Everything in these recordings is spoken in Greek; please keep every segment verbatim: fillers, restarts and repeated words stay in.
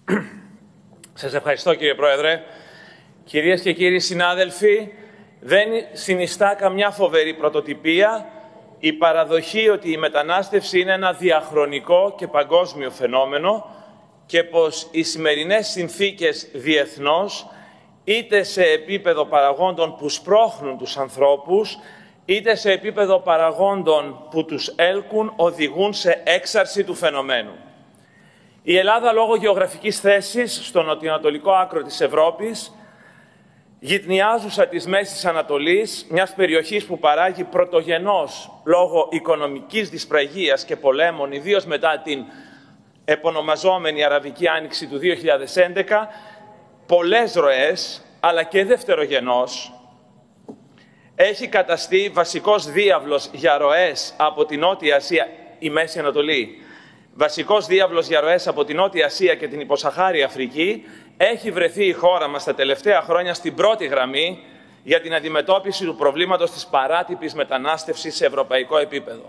Σας ευχαριστώ, κύριε Πρόεδρε. Κυρίες και κύριοι συνάδελφοι, δεν συνιστά καμιά φοβερή πρωτοτυπία η παραδοχή ότι η μετανάστευση είναι ένα διαχρονικό και παγκόσμιο φαινόμενο και πως οι σημερινές συνθήκες διεθνώς, είτε σε επίπεδο παραγόντων που σπρώχνουν τους ανθρώπους, είτε σε επίπεδο παραγόντων που τους έλκουν, οδηγούν σε έξαρση του φαινομένου. Η Ελλάδα, λόγω γεωγραφικής θέσης στο νοτιοανατολικό άκρο της Ευρώπης, γυτνιάζουσα της Μέσης Ανατολής, μιας περιοχής που παράγει πρωτογενώς λόγω οικονομικής δυσπραγίας και πολέμων, ιδίως μετά την επωνομαζόμενη Αραβική Άνοιξη του δύο χιλιάδες έντεκα, πολλές ροές, αλλά και δευτερογενώς, έχει καταστεί βασικός διάβλος για ροές από την Νότια Ασία, η Μέση Ανατολή, βασικός διάβλος για ροές από την Νότια Ασία και την υποσαχάρια Αφρική, έχει βρεθεί η χώρα μας τα τελευταία χρόνια στην πρώτη γραμμή για την αντιμετώπιση του προβλήματος της παράτυπης μετανάστευσης σε ευρωπαϊκό επίπεδο.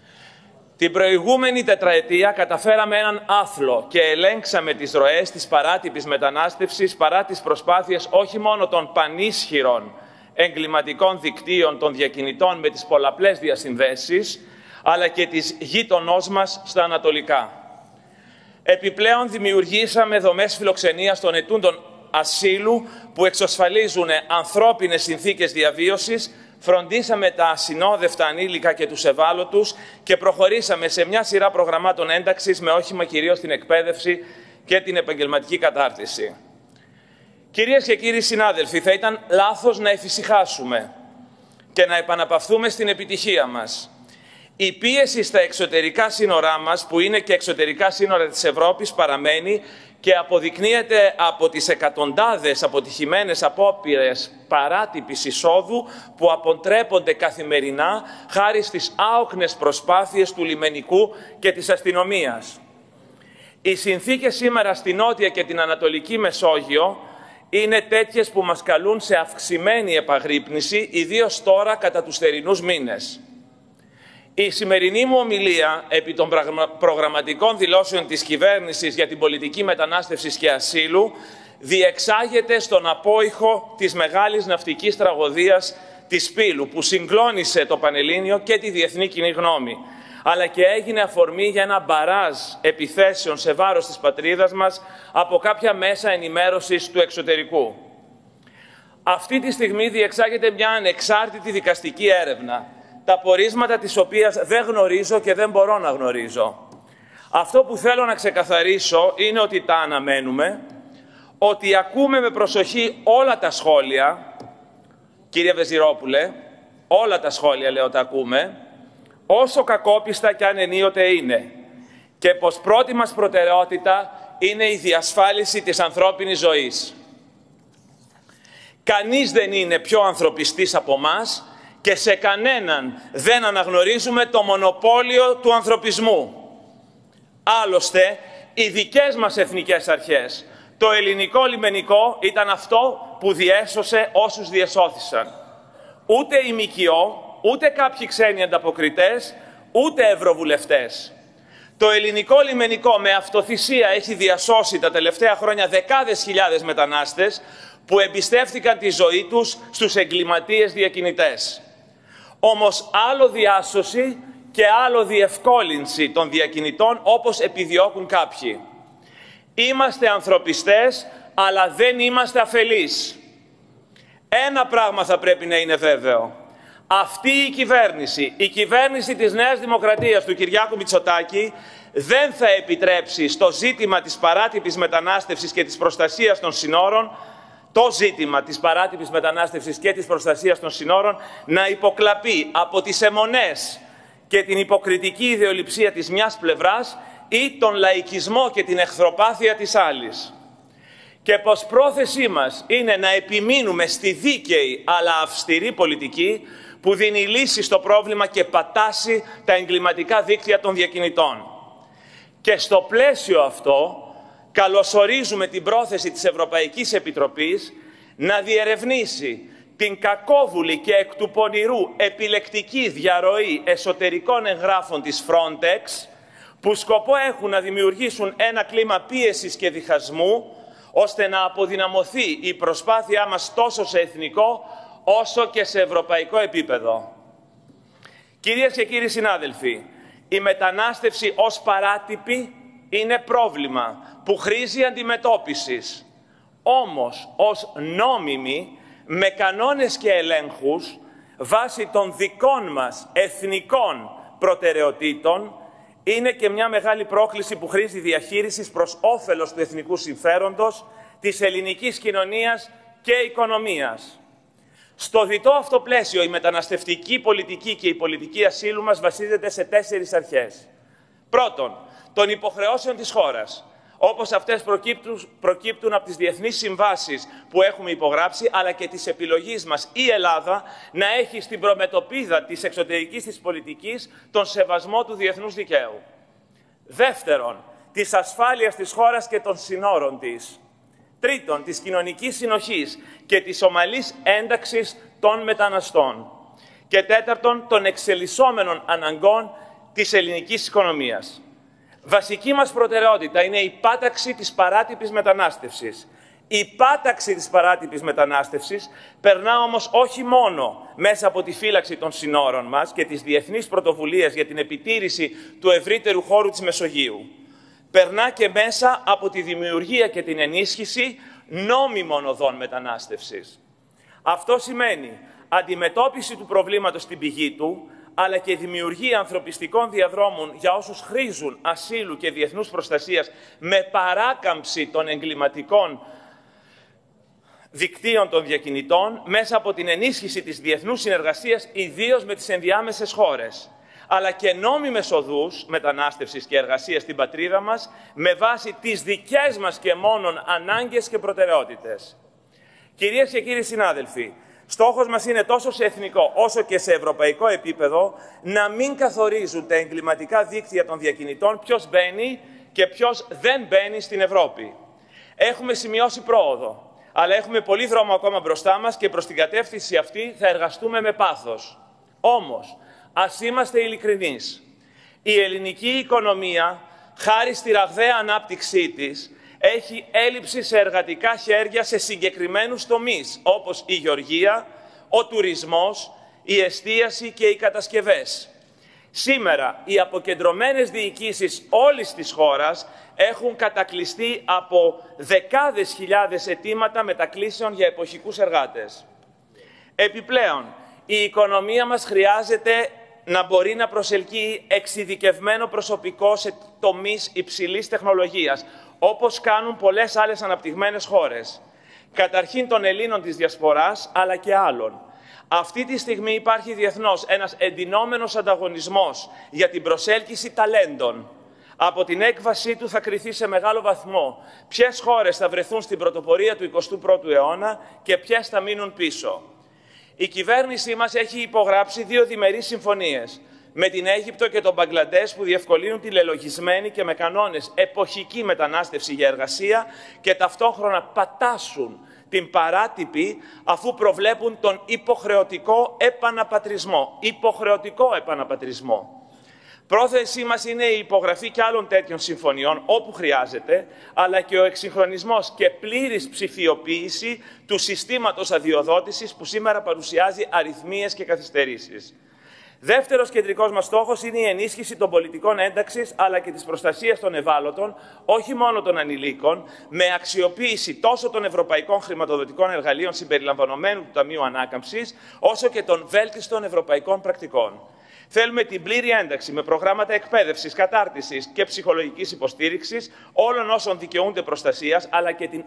Την προηγούμενη τετραετία καταφέραμε έναν άθλο και ελέγξαμε τις ροές της παράτυπης μετανάστευσης παρά τις προσπάθειες όχι μόνο των πανίσχυρων εγκληματικών δικτύων των διακινητών με τις πολλαπλές διασυνδέσεις, αλλά και της γείτονός μας στα ανατολικά. Επιπλέον δημιουργήσαμε δομές φιλοξενίας των ετούντων ασύλου που εξασφαλίζουν ανθρώπινες συνθήκες διαβίωσης, φροντίσαμε τα ασυνόδευτα ανήλικα και τους ευάλωτους και προχωρήσαμε σε μια σειρά προγραμμάτων ένταξης με όχημα κυρίως την εκπαίδευση και την επαγγελματική κατάρτιση. Κυρίες και κύριοι συνάδελφοι, θα ήταν λάθος να εφησυχάσουμε και να επαναπαυθούμε στην επιτυχία μας. Η πίεση στα εξωτερικά σύνορά μας, που είναι και εξωτερικά σύνορα της Ευρώπης, παραμένει και αποδεικνύεται από τις εκατοντάδες αποτυχημένες απόπειρες παράτυπης εισόδου που αποτρέπονται καθημερινά χάρη στις άοκνες προσπάθειες του λιμενικού και της αστυνομίας. Οι συνθήκες σήμερα στη Νότια και την Ανατολική Μεσόγειο είναι τέτοιες που μας καλούν σε αυξημένη επαγρύπνηση, ιδίως τώρα κατά τους θερινούς μήνες. Η σημερινή μου ομιλία επί των προγραμματικών δηλώσεων της κυβέρνησης για την πολιτική μετανάστευσης και ασύλου διεξάγεται στον απόϊχο της μεγάλης ναυτικής τραγωδίας της Πύλου, που συγκλώνησε το Πανελλήνιο και τη διεθνή κοινή γνώμη, αλλά και έγινε αφορμή για ένα μπαράζ επιθέσεων σε βάρος της πατρίδας μας από κάποια μέσα ενημέρωσης του εξωτερικού. Αυτή τη στιγμή διεξάγεται μια ανεξάρτητη δικαστική έρευνα, τα πορίσματα της οποίας δεν γνωρίζω και δεν μπορώ να γνωρίζω. Αυτό που θέλω να ξεκαθαρίσω είναι ότι τα αναμένουμε, ότι ακούμε με προσοχή όλα τα σχόλια, κύριε Βεζιρόπουλε, όλα τα σχόλια λέω τα ακούμε, όσο κακόπιστα κι αν ενίοτε είναι, και πως πρώτη μας προτεραιότητα είναι η διασφάλιση της ανθρώπινης ζωής. Κανείς δεν είναι πιο ανθρωπιστής από μας και σε κανέναν δεν αναγνωρίζουμε το μονοπόλιο του ανθρωπισμού. Άλλωστε, οι δικές μας εθνικές αρχές, το ελληνικό λιμενικό ήταν αυτό που διέσωσε όσους διεσώθησαν. Ούτε η ΜΚΟ, ούτε κάποιοι ξένοι ανταποκριτές, ούτε ευρωβουλευτές. Το ελληνικό λιμενικό με αυτοθυσία έχει διασώσει τα τελευταία χρόνια δεκάδες χιλιάδες μετανάστες που εμπιστεύτηκαν τη ζωή τους στους εγκληματίες διακινητές. Όμως άλλο διάσωση και άλλο διευκόλυνση των διακινητών όπως επιδιώκουν κάποιοι. Είμαστε ανθρωπιστές, αλλά δεν είμαστε αφελείς. Ένα πράγμα θα πρέπει να είναι βέβαιο. Αυτή η κυβέρνηση, η κυβέρνηση της Νέας Δημοκρατίας του Κυριάκου Μητσοτάκη, δεν θα επιτρέψει στο ζήτημα της παράτυπης μετανάστευσης και της προστασίας των συνόρων, το ζήτημα της παράτυπης μετανάστευσης και της προστασίας των συνόρων να υποκλαπεί από τις αιμονές και την υποκριτική ιδεολειψία της μιας πλευράς ή τον λαϊκισμό και την εχθροπάθεια της άλλης. Και πως πρόθεσή μας είναι να επιμείνουμε στη δίκαιη αλλά αυστηρή πολιτική που δίνει λύση στο πρόβλημα και πατάσει τα εγκληματικά δίκτυα των διακινητών. Και στο πλαίσιο αυτό καλωσορίζουμε την πρόθεση της Ευρωπαϊκής Επιτροπής να διερευνήσει την κακόβουλη και εκ του πονηρού επιλεκτική διαρροή εσωτερικών εγγράφων της Frontex που σκοπό έχουν να δημιουργήσουν ένα κλίμα πίεσης και διχασμού, ώστε να αποδυναμωθεί η προσπάθειά μας τόσο σε εθνικό, όσο και σε ευρωπαϊκό επίπεδο. Κυρίες και κύριοι συνάδελφοι, η μετανάστευση ως παράτυπη είναι πρόβλημα που χρήζει αντιμετώπισης. Όμως, ως νόμιμη, με κανόνες και ελέγχους, βάσει των δικών μας εθνικών προτεραιοτήτων, είναι και μια μεγάλη πρόκληση που χρήζει διαχείρισης προς όφελος του εθνικού συμφέροντος, της ελληνικής κοινωνίας και οικονομίας. Στο διτό αυτό πλαίσιο, η μεταναστευτική πολιτική και η πολιτική ασύλου μας βασίζεται σε τέσσερις αρχές. Πρώτον, των υποχρεώσεων της χώρας, όπως αυτές προκύπτουν, προκύπτουν από τις διεθνείς συμβάσεις που έχουμε υπογράψει, αλλά και της επιλογής μας η Ελλάδα να έχει στην προμετωπίδα της εξωτερικής της πολιτικής τον σεβασμό του διεθνούς δικαίου. Δεύτερον, της ασφάλειας της χώρας και των συνόρων της. Τρίτον, της κοινωνικής συνοχής και της ομαλής ένταξης των μεταναστών. Και τέταρτον, των εξελισσόμενων αναγκών της ελληνικής οικονομίας. Βασική μας προτεραιότητα είναι η πάταξη της παράτυπης μετανάστευσης. Η πάταξη της παράτυπης μετανάστευσης περνά όμως όχι μόνο μέσα από τη φύλαξη των συνόρων μας και τις διεθνείς πρωτοβουλίες για την επιτήρηση του ευρύτερου χώρου της Μεσογείου. Περνά και μέσα από τη δημιουργία και την ενίσχυση νόμιμων οδών μετανάστευσης. Αυτό σημαίνει αντιμετώπιση του προβλήματος στην πηγή του, αλλά και δημιουργία ανθρωπιστικών διαδρόμων για όσους χρήζουν ασύλου και διεθνούς προστασίας με παράκαμψη των εγκληματικών δικτύων των διακινητών, μέσα από την ενίσχυση της διεθνούς συνεργασίας, ιδίως με τις ενδιάμεσες χώρες, αλλά και νόμιμες οδούς μετανάστευσης και εργασίας στην πατρίδα μας, με βάση τις δικές μας και μόνον ανάγκες και προτεραιότητες. Κυρίες και κύριοι συνάδελφοι, στόχος μας είναι τόσο σε εθνικό όσο και σε ευρωπαϊκό επίπεδο να μην καθορίζουν τα εγκληματικά δίκτυα των διακινητών ποιος μπαίνει και ποιος δεν μπαίνει στην Ευρώπη. Έχουμε σημειώσει πρόοδο, αλλά έχουμε πολύ δρόμο ακόμα μπροστά μας και προς την κατεύθυνση αυτή θα εργαστούμε με πάθος. Όμως, ας είμαστε ειλικρινείς. Η ελληνική οικονομία, χάρη στη ραγδαία ανάπτυξή της, έχει έλλειψη σε εργατικά χέρια σε συγκεκριμένους τομείς, όπως η γεωργία, ο τουρισμός, η εστίαση και οι κατασκευές. Σήμερα, οι αποκεντρωμένες διοικήσεις όλης της χώρας έχουν κατακλειστεί από δεκάδες χιλιάδες αιτήματα μετακλήσεων για εποχικούς εργάτες. Επιπλέον, η οικονομία μας χρειάζεται να μπορεί να προσελκύει εξειδικευμένο προσωπικό σε τομείς υψηλής τεχνολογίας, όπως κάνουν πολλές άλλες αναπτυγμένες χώρες. Καταρχήν των Ελλήνων της Διασποράς, αλλά και άλλων. Αυτή τη στιγμή υπάρχει διεθνώς ένας εντυνόμενος ανταγωνισμός για την προσέλκυση ταλέντων. Από την έκβασή του θα κριθεί σε μεγάλο βαθμό ποιες χώρες θα βρεθούν στην πρωτοπορία του εικοστού πρώτου αιώνα και ποιες θα μείνουν πίσω. Η κυβέρνησή μας έχει υπογράψει δύο διμερείς συμφωνίες με την Αίγυπτο και τον Μπαγκλαντές που διευκολύνουν τη λελογισμένη και με κανόνες εποχική μετανάστευση για εργασία και ταυτόχρονα πατάσουν την παράτυπη αφού προβλέπουν τον υποχρεωτικό επαναπατρισμό. Υποχρεωτικό επαναπατρισμό. Πρόθεσή μας είναι η υπογραφή και άλλων τέτοιων συμφωνιών όπου χρειάζεται, αλλά και ο εξυγχρονισμός και πλήρης ψηφιοποίηση του συστήματος αδειοδότησης που σήμερα παρουσιάζει αριθμίες και καθυστερήσεις. Δεύτερος κεντρικός μας στόχος είναι η ενίσχυση των πολιτικών ένταξης αλλά και της προστασίας των ευάλωτων, όχι μόνο των ανηλίκων, με αξιοποίηση τόσο των ευρωπαϊκών χρηματοδοτικών εργαλείων συμπεριλαμβανομένου του Ταμείου Ανάκαμψης, όσο και των βέλτιστων ευρωπαϊκών πρακτικών. Θέλουμε την πλήρη ένταξη με προγράμματα εκπαίδευσης, κατάρτισης και ψυχολογικής υποστήριξης όλων όσων δικαιούνται προστασίας, αλλά και την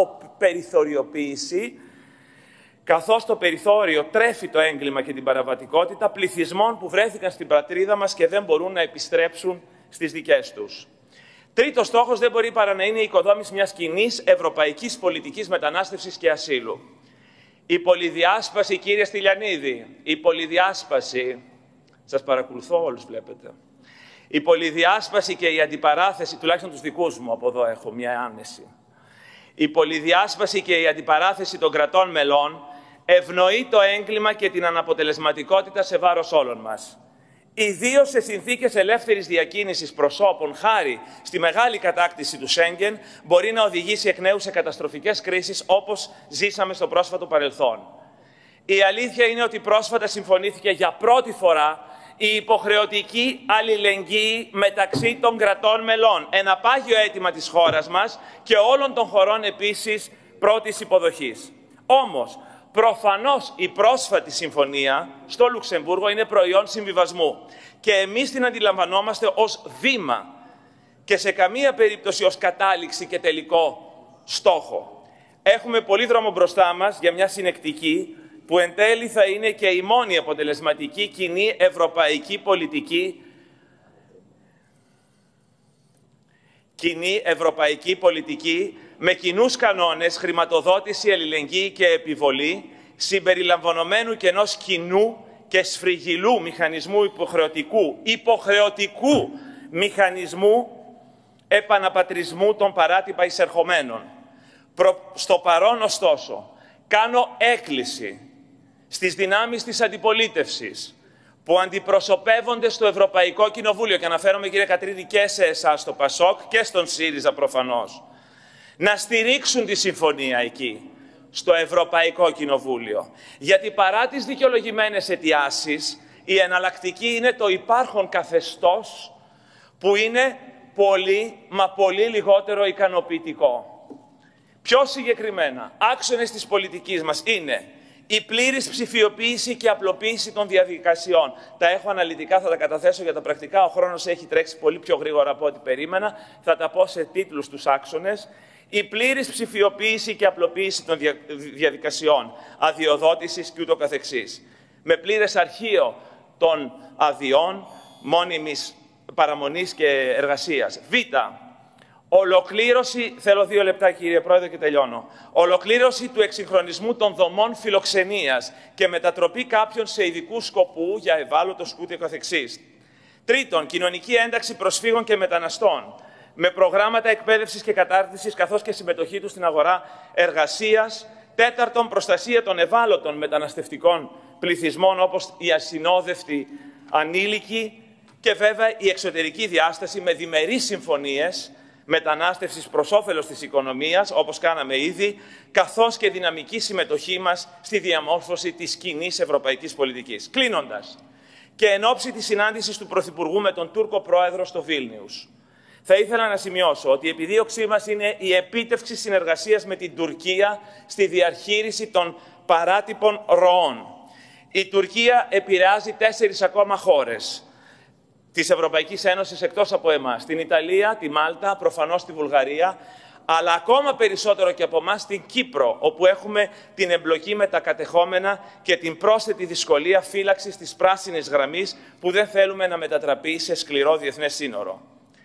αποπεριθωριοποίηση, καθώς το περιθώριο τρέφει το έγκλημα και την παραβατικότητα πληθυσμών που βρέθηκαν στην πατρίδα μας και δεν μπορούν να επιστρέψουν στις δικές τους. Τρίτος στόχος δεν μπορεί παρά να είναι η οικοδόμηση μιας κοινής ευρωπαϊκής πολιτικής μετανάστευσης και ασύλου. Η πολυδιάσπαση, κύριε Στυλιανίδη, η πολυδιάσπαση, σας παρακολουθώ όλους βλέπετε, η πολυδιάσπαση και η αντιπαράθεση, τουλάχιστον τους δικούς μου, από εδώ έχω μια άνεση, η πολυδιάσπαση και η αντιπαράθεση των κρατών μελών ευνοεί το έγκλημα και την αναποτελεσματικότητα σε βάρος όλων μας. ιδίως σε συνθήκες ελεύθερης διακίνησης προσώπων, χάρη στη μεγάλη κατάκτηση του Σέγγεν, μπορεί να οδηγήσει εκ νέου σε καταστροφικές κρίσεις όπως ζήσαμε στο πρόσφατο παρελθόν. Η αλήθεια είναι ότι πρόσφατα συμφωνήθηκε για πρώτη φορά η υποχρεωτική αλληλεγγύη μεταξύ των κρατών μελών, ένα πάγιο αίτημα της χώρας μας και όλων των χωρών επίσης πρώτης υποδοχής. Όμως, προφανώς η πρόσφατη συμφωνία στο Λουξεμβούργο είναι προϊόν συμβιβασμού και εμείς την αντιλαμβανόμαστε ως βήμα και σε καμία περίπτωση ως κατάληξη και τελικό στόχο. Έχουμε πολύ δρόμο μπροστά μας για μια συνεκτική, που εν τέλει θα είναι και η μόνη αποτελεσματική κοινή ευρωπαϊκή πολιτική, κοινή ευρωπαϊκή πολιτική με κοινούς κανόνες, χρηματοδότηση, αλληλεγγύη και επιβολή, συμπεριλαμβανομένου και ενός κοινού και σφριγγυλού μηχανισμού υποχρεωτικού, υποχρεωτικού μηχανισμού επαναπατρισμού των παράτυπα εισερχομένων. Προ... Στο παρόν, ωστόσο, κάνω έκκληση στις δυνάμεις της αντιπολίτευσης που αντιπροσωπεύονται στο Ευρωπαϊκό Κοινοβούλιο, και αναφέρομαι, κύριε Κατρίδη, και σε εσάς στο ΠΑΣΟΚ και στον ΣΥΡΙΖΑ προφανώς, να στηρίξουν τη συμφωνία εκεί, στο Ευρωπαϊκό Κοινοβούλιο. Γιατί παρά τις δικαιολογημένες αιτιάσεις, η εναλλακτική είναι το υπάρχον καθεστώς που είναι πολύ, μα πολύ λιγότερο ικανοποιητικό. Πιο συγκεκριμένα, άξονες της πολιτικής μας είναι η πλήρης ψηφιοποίηση και απλοποίηση των διαδικασιών. Τα έχω αναλυτικά, θα τα καταθέσω για τα πρακτικά. Ο χρόνος έχει τρέξει πολύ πιο γρήγορα από ό,τι περίμενα. Θα τα πω σε τίτλους τους άξονες. Η πλήρης ψηφιοποίηση και απλοποίηση των διαδικασιών, αδειοδότησης και ούτω καθεξής. Με πλήρες αρχείο των αδειών μόνιμης παραμονής και εργασίας. Β. Ολοκλήρωση, θέλω δύο λεπτά κύριε Πρόεδρε και τελειώνω. Ολοκλήρωση του εξυγχρονισμού των δομών φιλοξενίας και μετατροπή κάποιων σε ειδικού σκοπού για ευάλωτος και ούτε καθεξής. Τρίτον, κοινωνική ένταξη προσφύγων και μεταναστών, με προγράμματα εκπαίδευσης και κατάρτισης καθώς και συμμετοχή τους στην αγορά εργασίας. Τέταρτον, προστασία των ευάλωτων μεταναστευτικών πληθυσμών όπως οι ασυνόδευτοι ανήλικοι και βέβαια η εξωτερική διάσταση με διμερείς συμφωνίες μετανάστευσης προς όφελος της οικονομίας, όπως κάναμε ήδη, καθώς και δυναμική συμμετοχή μας στη διαμόρφωση της κοινής ευρωπαϊκής πολιτικής. Κλείνοντας, και εν ώψη της συνάντησης του Πρωθυπουργού με τον Τούρκο Πρόεδρο στο Βίλνιους, θα ήθελα να σημειώσω ότι η επιδίωξή μας είναι η επίτευξη συνεργασίας με την Τουρκία στη διαχείριση των παράτυπων ροών. Η Τουρκία επηρεάζει τέσσερις ακόμα χώρες της Ευρωπαϊκής Ένωσης εκτός από εμάς. Την Ιταλία, τη Μάλτα, προφανώς τη Βουλγαρία, αλλά ακόμα περισσότερο και από εμάς την Κύπρο, όπου έχουμε την εμπλοκή με τα κατεχόμενα και την πρόσθετη δυσκολία φύλαξης της πράσινης γραμμής που δεν θέλουμε να μετατραπεί σε σκληρό διεθνές σύνορο.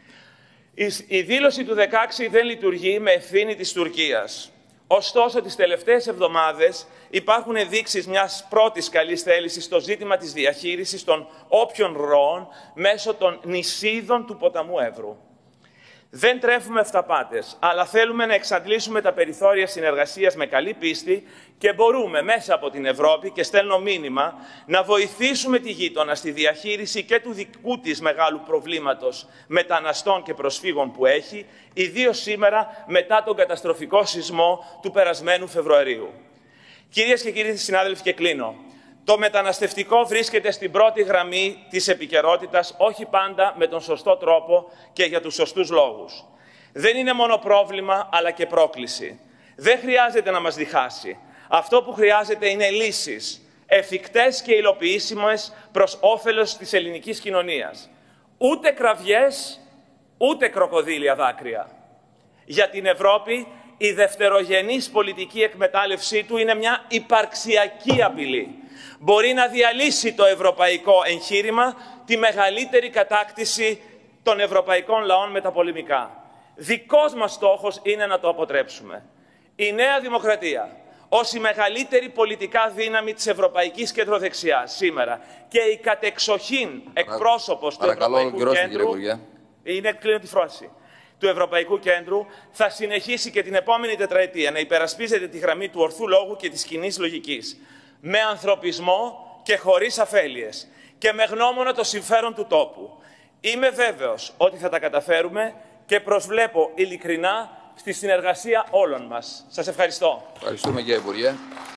Η δήλωση του δεκαέξι δεν λειτουργεί με ευθύνη της Τουρκίας. Ωστόσο, τις τελευταίες εβδομάδες υπάρχουν ενδείξεις μιας πρώτης καλής θέλησης στο ζήτημα της διαχείρισης των όποιων ροών μέσω των νησίδων του ποταμού Εύρου. Δεν τρέφουμε αυταπάτες, αλλά θέλουμε να εξαντλήσουμε τα περιθώρια συνεργασίας με καλή πίστη και μπορούμε μέσα από την Ευρώπη, και στέλνω μήνυμα, να βοηθήσουμε τη γείτονα στη διαχείριση και του δικού της μεγάλου προβλήματος μεταναστών και προσφύγων που έχει, ιδίως σήμερα μετά τον καταστροφικό σεισμό του περασμένου Φεβρουαρίου. Κυρίες και κύριοι συνάδελφοι, και κλείνω. Το μεταναστευτικό βρίσκεται στην πρώτη γραμμή της επικαιρότητας, όχι πάντα με τον σωστό τρόπο και για τους σωστούς λόγους. Δεν είναι μόνο πρόβλημα, αλλά και πρόκληση. Δεν χρειάζεται να μας διχάσει. Αυτό που χρειάζεται είναι λύσεις, εφικτές και υλοποιήσιμες προς όφελος της ελληνικής κοινωνίας. Ούτε κραυγές, ούτε κροκοδίλια δάκρυα. Για την Ευρώπη, η δευτερογενής πολιτική εκμετάλλευσή του είναι μια υπαρξιακή απειλή. Μπορεί να διαλύσει το ευρωπαϊκό εγχείρημα, τη μεγαλύτερη κατάκτηση των ευρωπαϊκών λαών μεταπολεμικά. Δικός μας στόχος είναι να το αποτρέψουμε. Η Νέα Δημοκρατία, ως η μεγαλύτερη πολιτικά δύναμη της ευρωπαϊκής κεντροδεξιάς σήμερα και η κατεξοχήν εκπρόσωπος του Ευρωπαϊκού Κέντρου, είναι, κλείνω τη φράση, του Ευρωπαϊκού Κέντρου, θα συνεχίσει και την επόμενη τετραετία να υπερασπίζεται τη γραμμή του ορθού λόγου και της κοινής λογικής, με ανθρωπισμό και χωρίς αφέλειες. και με γνώμονα το συμφέρον του τόπου. Είμαι βέβαιος ότι θα τα καταφέρουμε και προσβλέπω ειλικρινά στη συνεργασία όλων μας. Σας ευχαριστώ. Ευχαριστούμε, κύριε Υπουργέ.